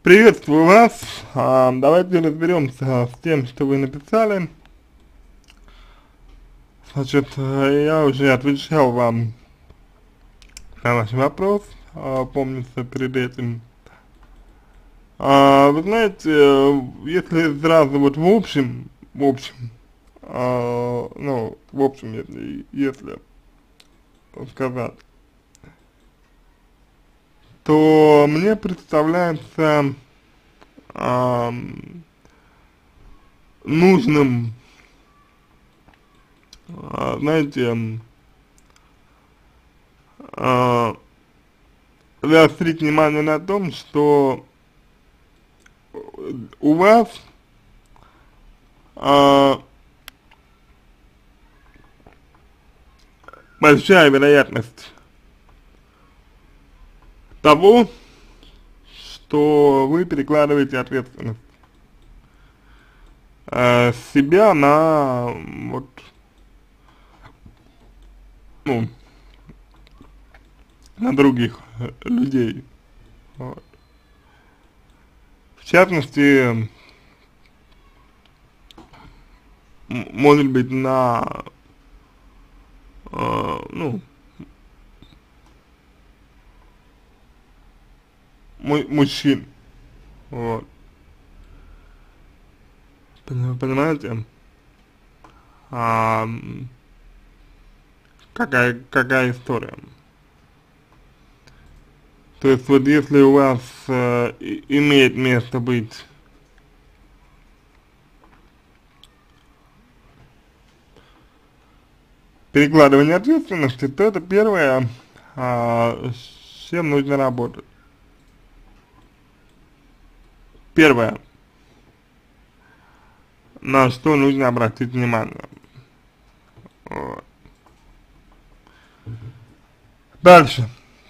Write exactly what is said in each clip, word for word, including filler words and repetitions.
Приветствую вас. А, давайте разберемся с тем, что вы написали. Значит, э, я уже отвечал вам на ваш вопрос, а, помнится, перед этим. А, вы знаете, э, если сразу вот в общем, в общем, а, ну, в общем, если, если сказать, то мне представляется а, нужным, а, знаете, а, заострить внимание на том, что у вас а, большая вероятность того, что вы перекладываете ответственность а, с себя на вот, ну, на других э, людей. Вот. В частности, м- может быть, на э, ну, му- мужчин. Вот. Пони- Понимаете? А, м, какая, какая история? То есть вот если у вас э, и- имеет место быть перекладывание ответственности, то это первое, а, с чем нужно работать. Первое, на что нужно обратить внимание. Вот. Дальше.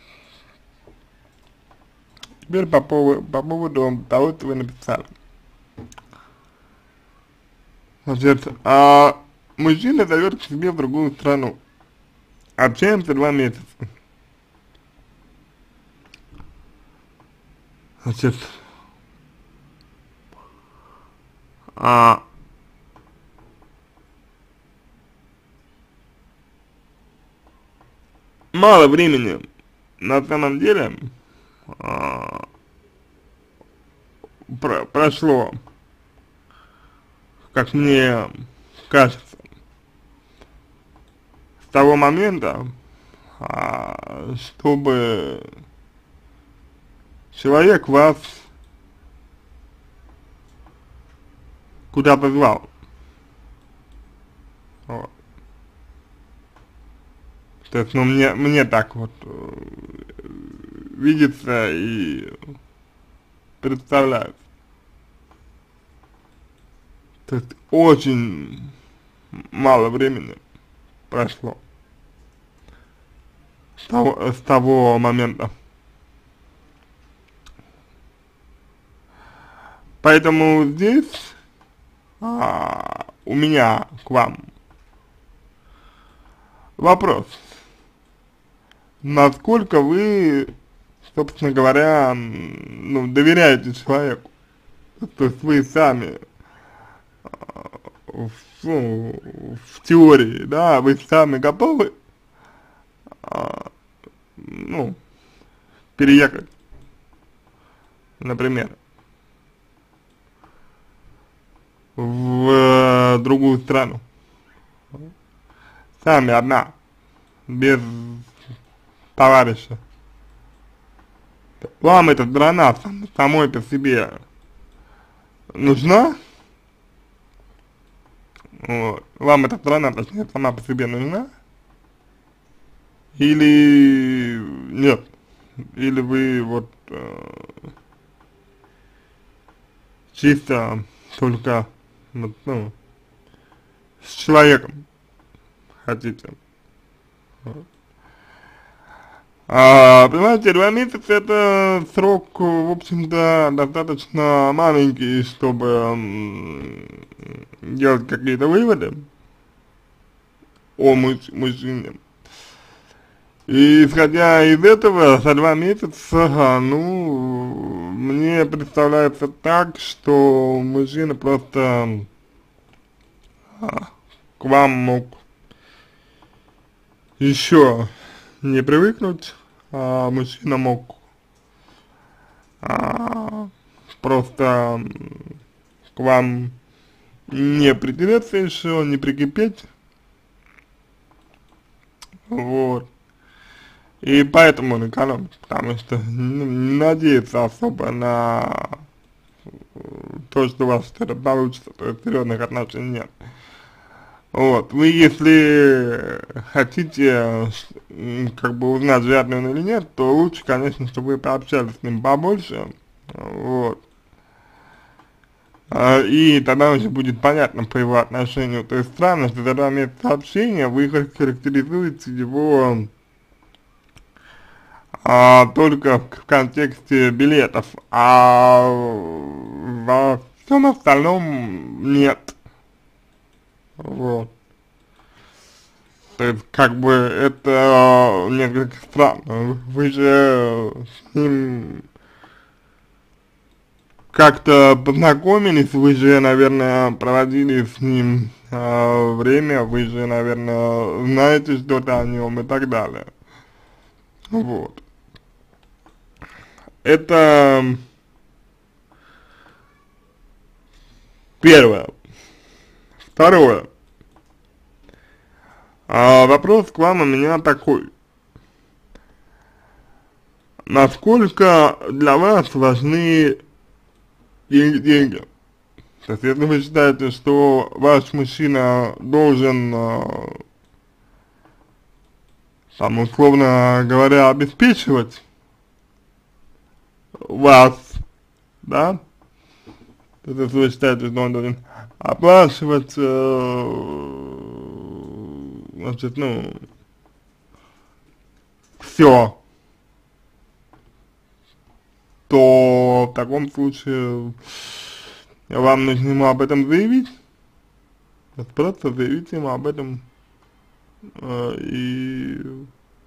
Теперь по поводу, по поводу того, что вы написали. Значит, а мужчина зовет к себе в другую страну. Общаемся два месяца. Значит, а, мало времени на самом деле а, про прошло, как мне кажется, с того момента, а, чтобы человек вас куда позвал. Вот. То есть, ну, мне, мне так вот э, видится и представляется. То есть, очень мало времени прошло с того, с того момента. Поэтому здесь а, у меня к вам вопрос. Насколько вы, собственно говоря, м, ну, доверяете человеку? То есть вы сами в, ну, в теории, да, вы сами готовы, а, ну, переехать, например, в э, другую страну, сами одна, без товарища. Вам эта страна сам- самой по себе нужна? Вот. Вам эта страна, точнее, сама по себе нужна? Или нет? Или вы вот э, чисто только вот, ну, с человеком хотите? Вот. А, понимаете, два месяца это срок, в общем-то, достаточно маленький, чтобы м, делать какие-то выводы о муж мужчине. И исходя из этого, за два месяца, ну, мне представляется так, что мужчина просто а, к вам мог еще не привыкнуть, а мужчина мог а, просто к вам не притереться еще, не прикипеть, вот. И поэтому он экономит, потому что ну, не надеется особо на то, что у вас что-то получится, то есть серьезных отношений нет. Вот, вы если хотите м, как бы узнать, верный он или нет, то лучше, конечно, чтобы вы пообщались с ним побольше, вот. А, и тогда уже будет понятно по его отношению. То есть странно, что за два месяца сообщения вы характеризуете его а, только в контексте билетов, а во всем остальном нет. Вот. То есть, как бы, это несколько странно. Вы же с ним как-то познакомились, вы же, наверное, проводили с ним а, время, вы же, наверное, знаете что-то о нем и так далее. Вот. Это первое. Второе. А, вопрос к вам у меня такой. Насколько для вас важны деньги? деньги? То есть, если вы считаете, что ваш мужчина должен, а, там, условно говоря, обеспечивать вас, да, то есть, если вы считаете, что он должен оплачивать, э, значит, ну, все, то в таком случае вам нужно ему об этом заявить, вот просто заявить ему об этом, э, и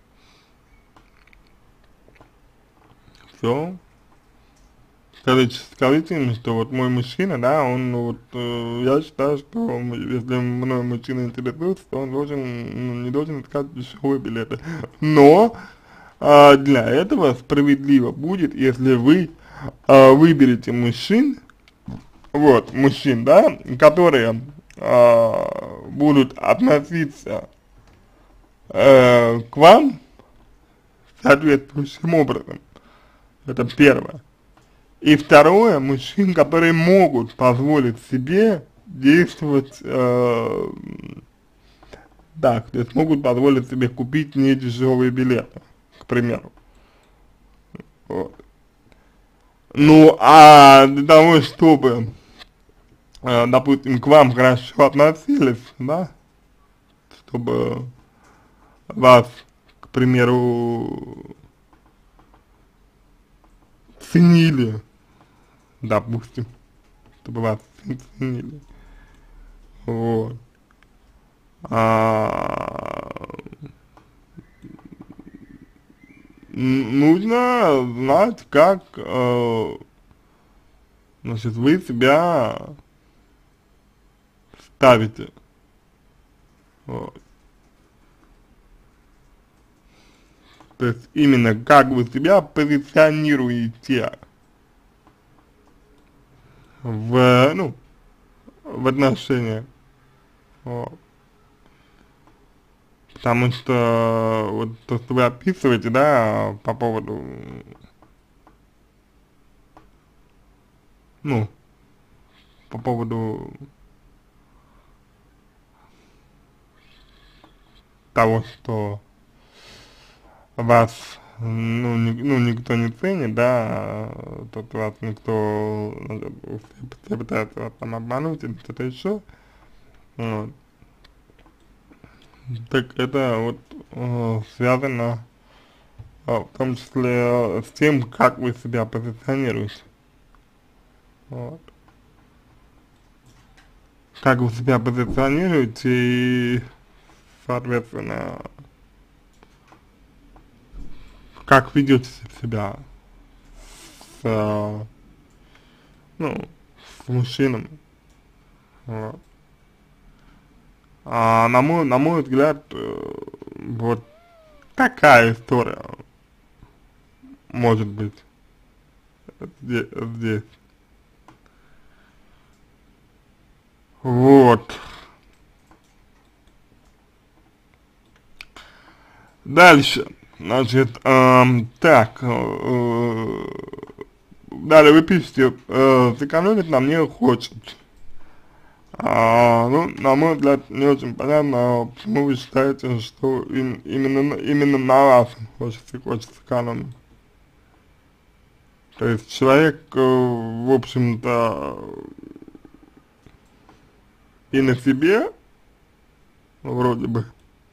все. Скажите, скажите ему, что вот мой мужчина, да, он вот, э, я считаю, что м- если мной мужчина интересуется, то он должен, ну, не должен искать дешевые билеты. Но а, для этого справедливо будет, если вы а, выберете мужчин, вот, мужчин, да, которые а, будут относиться э, к вам соответствующим образом. Это первое. И второе, мужчин, которые могут позволить себе действовать э, так, то есть могут позволить себе купить недешевые билеты, к примеру. Вот. Ну, а для того, чтобы, э, допустим, к вам хорошо относились, да, чтобы вас, к примеру, ценили, допустим, чтобы вас ценили, вот. А, нужно знать, как, э, значит, вы себя ставите, вот. То есть именно как вы себя позиционируете в, ну, в отношениях, вот. Потому что вот то, что вы описываете, да, по поводу, ну, по поводу того, что вас, ну, ни, ну, никто не ценит, да, а тут вас никто, ну, все, все пытаются вас там обмануть или что-то еще, вот. Так это вот э, связано э, в том числе э, с тем, как вы себя позиционируете, вот. Как вы себя позиционируете и, соответственно, как ведете себя а, ну, с мужчинами. Вот. А на мой, на мой взгляд, э, вот такая история может быть здесь. здесь. Вот. Дальше. Значит, эм, так, э, далее вы пишете, э, сэкономить нам не хочет. А, ну, на мой взгляд, не очень понятно, почему вы считаете, что им, именно, именно на вас хочется, хочется экономить. То есть человек, э, в общем-то, и на себе, вроде бы,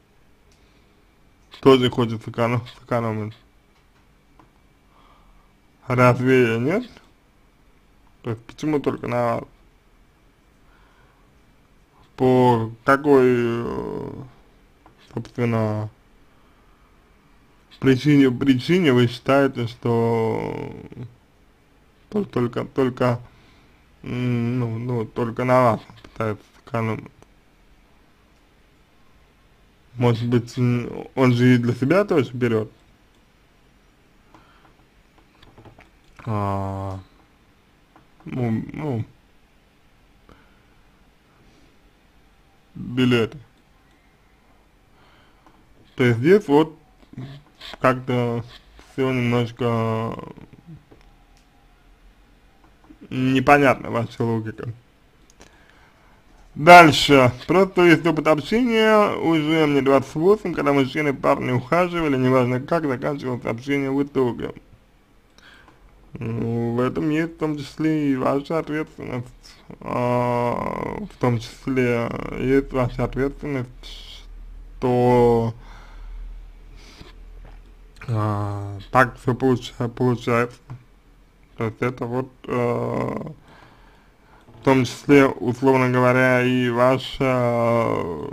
тоже хочет сэконом, сэкономить. Разве нет? То есть почему только на вас? По какой, э, собственно, причине, причине вы считаете, что тол- только, только, м, ну, ну, только на вас пытается сэкономить? Может быть, м, он же и для себя тоже берет а, ну, ну, билеты. То есть здесь вот как-то все немножко непонятно ваша логика. Дальше. Просто есть опыт общения, уже мне двадцать восемь, когда мужчины парни ухаживали, неважно как, заканчивалось общение в итоге. Ну, в этом есть в том числе и ваша ответственность, а, в том числе есть ваша ответственность, что а, так все получа получается. То есть это вот а, в том числе, условно говоря, и ваша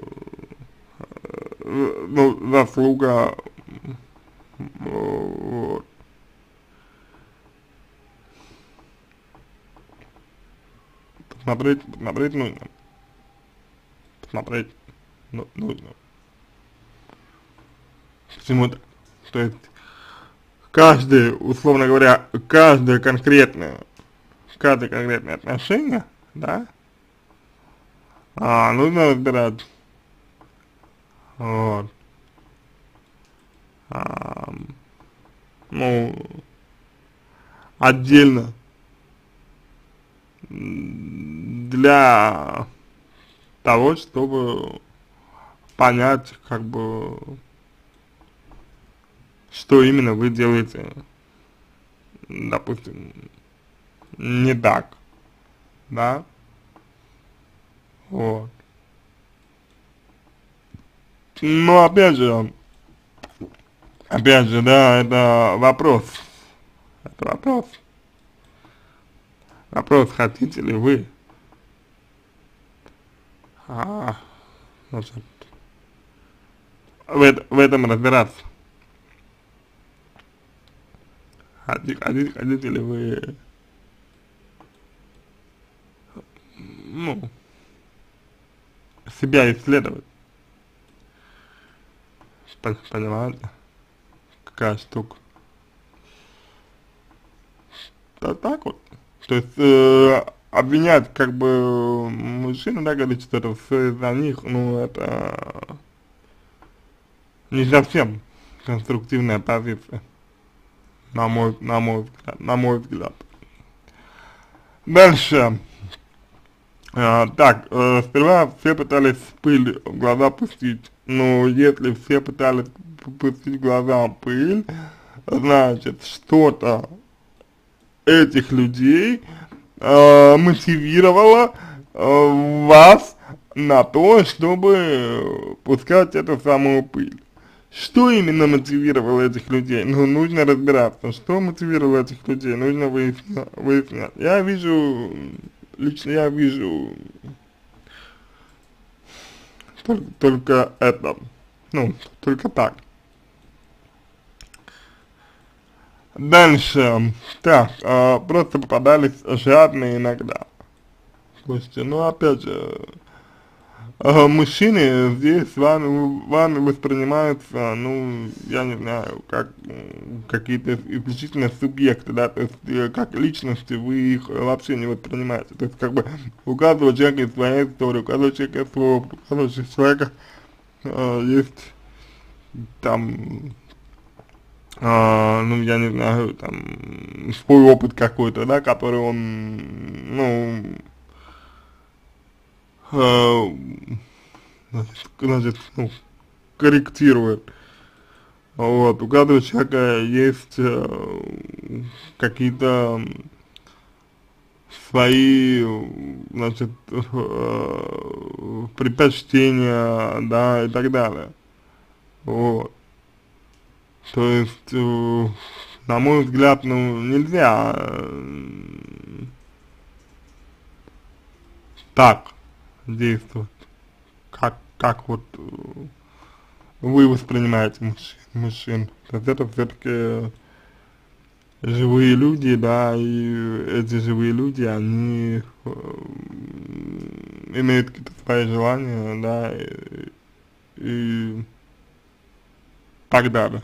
э, ну, заслуга, вот. Посмотреть, посмотреть нужно, посмотреть ну, нужно. Почему-то, то есть, каждое, условно говоря, каждое конкретное, каждое конкретное отношение, да, а, нужно разбирать, вот, а, ну, отдельно, для того, чтобы понять, как бы, что именно вы делаете, допустим, не так, да, вот. Но опять же, опять же, да, это вопрос, это вопрос, вопрос, хотите ли вы, а, значит, в, это, в этом разбираться, хотите, хотите, хотите ли вы, ну, себя исследовать, понимаете, какая штука. Да, так вот. То есть э, обвинять как бы мужчину, да, говорить, что это все из-за них, ну это не совсем конструктивная позиция, на мой, на мой взгляд, на мой взгляд. Дальше. А, так, э, сперва все пытались пыль в глаза пустить, но если все пытались пустить в глаза пыль, значит что-то этих людей э, мотивировало э, вас на то, чтобы пускать эту самую пыль. Что именно мотивировало этих людей? Ну, нужно разбираться, что мотивировало этих людей, нужно выяснять. выяснять. Я вижу, лично я вижу только, только это, ну, только так. Дальше, так, а, просто попадались жадные иногда. Слушайте, ну опять же, а, мужчины здесь вами, вами воспринимаются, ну, я не знаю, как м, какие-то исключительно субъекты, да, то есть э, как личности вы их вообще не воспринимаете. То есть как бы у каждого человека есть своя история, у каждого человека есть свой опыт, у каждого человека э, есть там, а, ну, я не знаю, там, свой опыт какой-то, да, который он, ну, э, значит, значит, ну, корректирует. Вот, у каждого человека есть э, какие-то свои, значит, э, предпочтения, да, и так далее. Вот. То есть, э, на мой взгляд, ну, нельзя э, так действовать, как, как вот э, вы воспринимаете мужчин. мужчин. То есть это все-таки живые люди, да, и эти живые люди, они э, имеют какие-то свои желания, да, и, и так далее.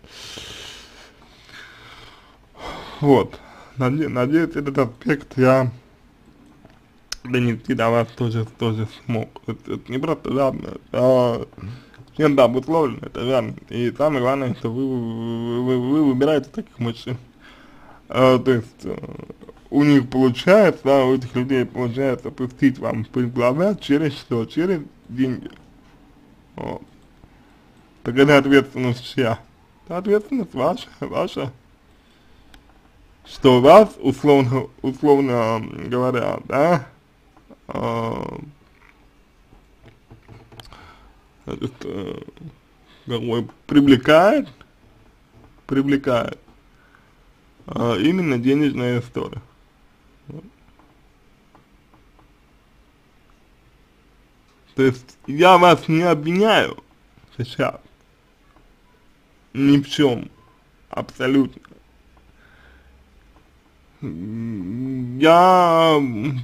Вот. Наде надеюсь, этот аспект я донести до вас тоже, тоже смог. Это, это не просто жадность, а чем-то обусловлено, это жадность. И самое главное, что вы, вы, вы выбираете таких мужчин. А, то есть, э, у них получается, да, у этих людей получается пустить вам пыль в глаза через что? Через деньги. Вот. Так это ответственность чья? Это ответственность ваша, ваша. Что вас, условно, условно говоря, да, а, значит, э, как бы привлекает, привлекает а, именно денежная история. То есть я вас не обвиняю сейчас ни в чем, абсолютно. Я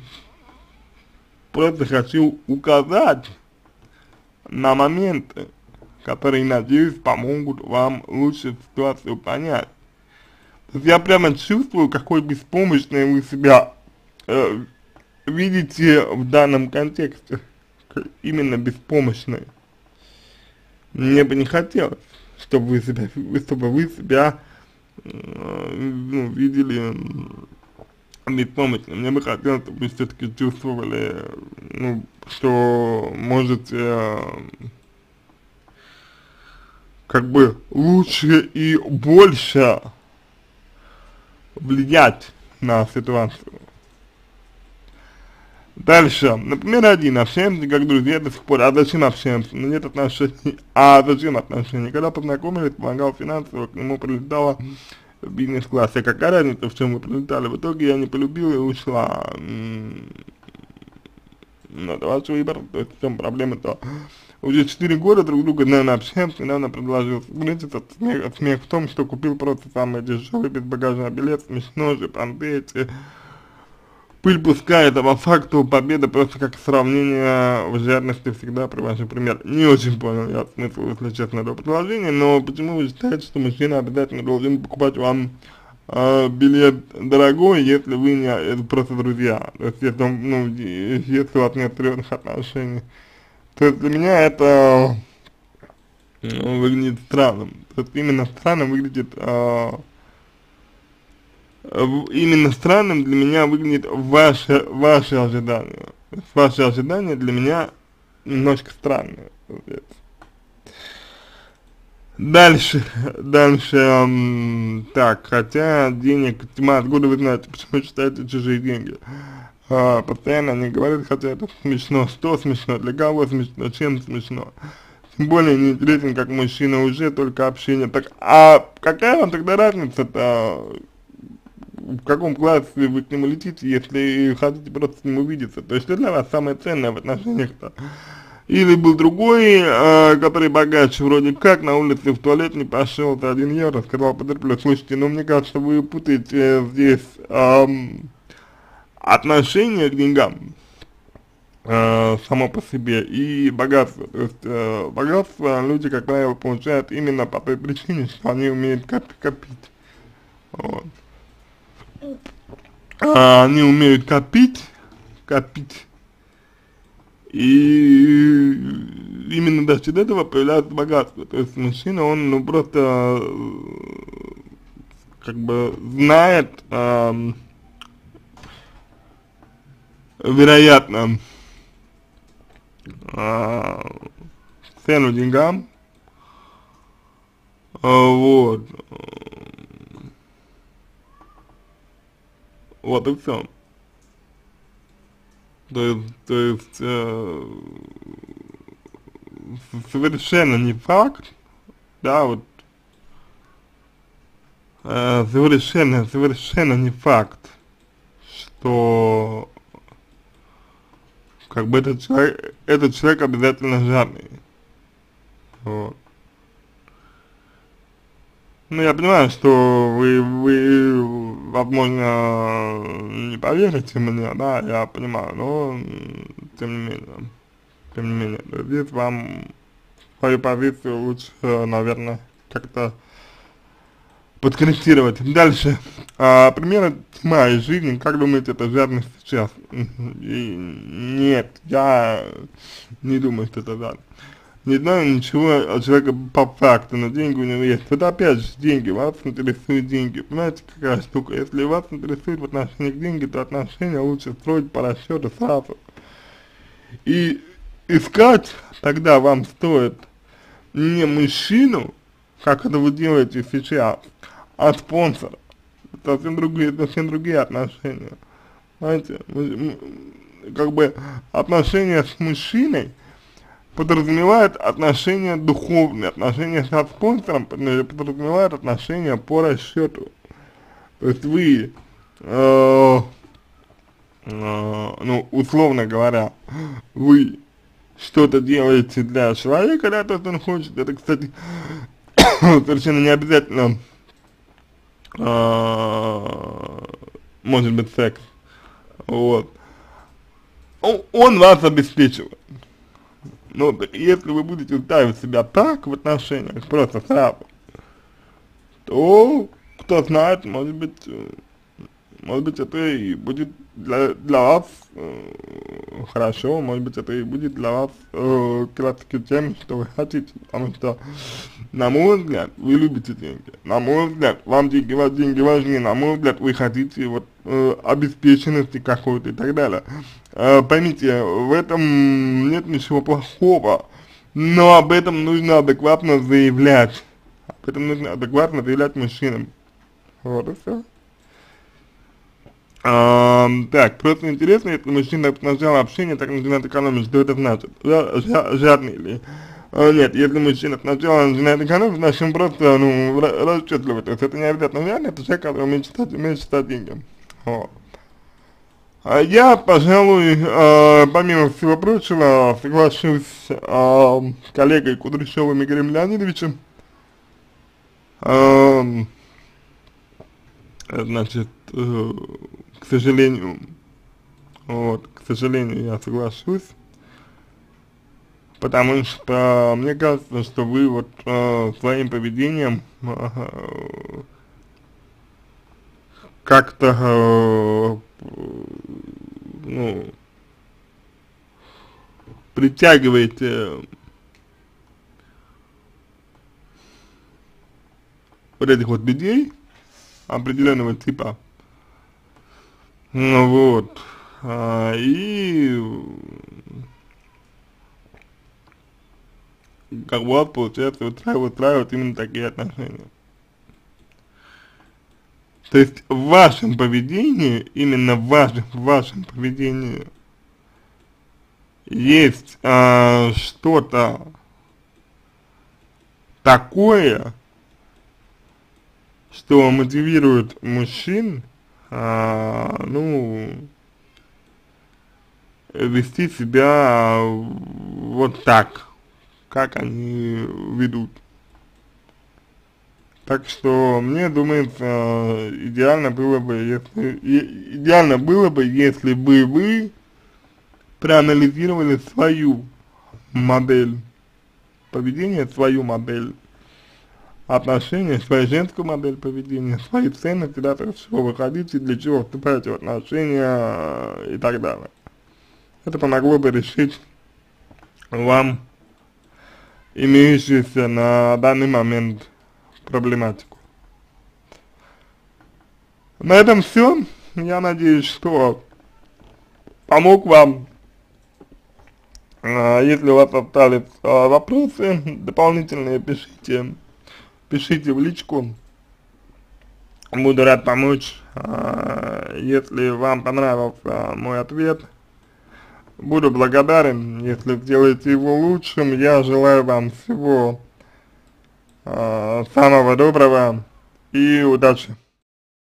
просто хочу указать на моменты, которые, надеюсь, помогут вам лучше ситуацию понять. То есть я прямо чувствую, какой беспомощной вы себя э, видите в данном контексте. Именно беспомощной. Мне бы не хотелось, чтобы вы себя, чтобы вы себя э, ну, видели беспомощным. Мне бы хотелось, чтобы вы все-таки чувствовали, ну, что можете э, как бы лучше и больше влиять на ситуацию. Дальше, например, один, общаемся как друзья до сих пор, а зачем общаемся? Ну нет отношений, а зачем отношений? Когда познакомились, помогал финансово, к нему прилетала в бизнес-классе, какая разница, в чем вы прилетали? В итоге я не полюбила и ушла. Ну, это ваш выбор, то есть в чем проблема-то? Уже четыре года друг друга, наверное, общаемся, недавно предложил встретиться, смех, смех в том, что купил просто самый дешевый безбагажный билет, смешно же, понты эти. Пыль пускает, а по факту победа просто как сравнение в жадности всегда привожу пример. Не очень понял я смысл, если честно, этого предложения, но почему вы считаете, что мужчина обязательно должен покупать вам э, билет дорогой, если вы не это просто друзья, то есть если, ну, если у вас нет серьезных отношений. То есть для меня это ну, выглядит странным, то есть именно странно выглядит э, именно странным для меня выглядит ваши, ваши ожидания. Ваши ожидания для меня немножко странные. Дальше, дальше, эм, так, хотя денег тьма, откуда вы знаете, почему считаете чужие деньги? А, постоянно они говорят, хотя это смешно, что смешно, для кого смешно, чем смешно. Тем более не интересен как мужчина, уже только общение. Так, а какая вам тогда разница-то? В каком классе вы к нему летите, если хотите просто с ним увидеться? То есть что для вас самое ценное в отношениях-то? Или был другой, э, который богаче, вроде как, на улице в туалет не пошел, за один евро, сказал, потерплю. Слушайте, ну мне кажется, вы путаете здесь эм, отношение к деньгам, э, само по себе, и богатство. То есть э, богатство люди, как правило, получают именно по той причине, что они умеют коп копить. Вот. А, они умеют копить, копить. И именно за счет этого появляется богатство. То есть мужчина, он ну просто э, как бы знает, э, вероятно, э, цену деньгам, э, вот, вот и все. То есть, то есть э, совершенно не факт, да, вот, э, совершенно, совершенно не факт, что как бы этот человек, этот человек обязательно жадный, вот. Ну, я понимаю, что вы, вы, возможно, не поверите мне, да, я понимаю, но, тем не менее, тем не менее, здесь вам свою позицию лучше, наверное, как-то подкорректировать. Дальше. А, примеры моей жизни, как думаете, это жадность сейчас? И нет, я не думаю, что это жадность. Не знаю ничего о человеке по факту, но деньги у него есть. Это опять же деньги, вас интересуют деньги. Понимаете, какая штука? Если вас интересует в отношении к деньги, то отношения лучше строить по расчету сразу. И искать тогда вам стоит не мужчину, как это вы делаете сейчас, а спонсора. Это совсем другие, совсем другие отношения. Знаете, как бы отношения с мужчиной подразумевает отношения духовные, отношения со спонсором подразумевает отношения по расчету. То есть вы, э, э, ну, условно говоря, вы что-то делаете для человека, да, то, что он хочет. Это, кстати, совершенно не обязательно э, может быть секс. Вот. Он, он вас обеспечивает. Ну, если вы будете ставить себя так в отношениях, просто сразу, то, кто знает, может быть, может быть, это и будет для, для вас э, хорошо, может быть, это и будет для вас э, как раз таки тем, что вы хотите, потому что, на мой взгляд, вы любите деньги, на мой взгляд, вам деньги, вас деньги важны, на мой взгляд, вы хотите вот э, обеспеченности какой-то и так далее. Э, поймите, в этом нет ничего плохого, но об этом нужно адекватно заявлять, об этом нужно адекватно заявлять мужчинам. Вот и все. А, так, просто интересно, если мужчина с начала общения так начинает экономить, что это значит? Жа жадный ли? А, нет, если мужчина сначала начинает экономить, значит он просто, ну, расчетливый, то есть это не обязательно жадный, это человек, который умеет считать, умеет считать деньги. Вот. А я, пожалуй, э, помимо всего прочего, соглашусь э, с коллегой Кудряшовым Игорем Леонидовичем. Э, значит, э, к сожалению, вот, к сожалению, я соглашусь, потому что мне кажется, что вы вот э, своим поведением э, как-то, э, ну, притягиваете вот этих вот людей определенного типа, ну вот, а, и как бы у вас получается устраивать, устраивать именно такие отношения. То есть в вашем поведении, именно в вашем, в вашем поведении есть а, что-то такое, что мотивирует мужчин, а, ну, вести себя вот так, как они ведут. Так что мне думается, идеально было бы, если и- идеально было бы, если бы вы проанализировали свою модель поведения, свою модель отношения, свою женскую модель поведения, свои ценности, да, то есть, чего вы хотите, для чего вступаете в отношения э, и так далее. Это помогло бы решить вам имеющуюся на данный момент проблематику. На этом все. Я надеюсь, что помог вам. А, если у вас остались а, вопросы дополнительные, пишите, пишите в личку. Буду рад помочь. А, если вам понравился мой ответ, буду благодарен, если сделаете его лучшим. Я желаю вам всего а, самого доброго и удачи.